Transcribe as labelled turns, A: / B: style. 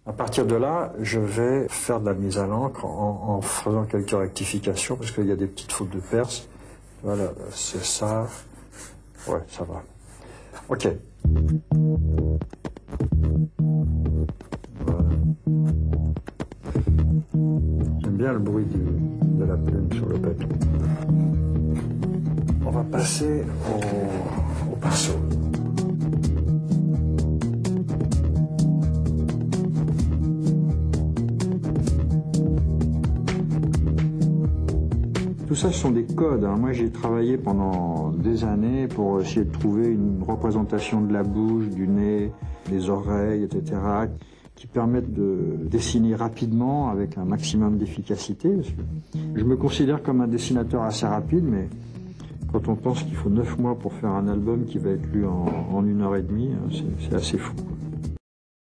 A: À partir de là, je vais faire de la mise à l'encre en faisant quelques rectifications parce qu'il y a des petites fautes de perce. Voilà, c'est ça. Ouais, ça va. Ok. Voilà. J'aime bien le bruit de la plume sur le papier. On va passer au pinceau. Tout ça, ce sont des codes. Moi, j'ai travaillé pendant des années pour essayer de trouver une représentation de la bouche, du nez, des oreilles, etc., qui permettent de dessiner rapidement avec un maximum d'efficacité. Je me considère comme un dessinateur assez rapide, mais quand on pense qu'il faut 9 mois pour faire un album qui va être lu en 1 heure et demie, c'est assez fou.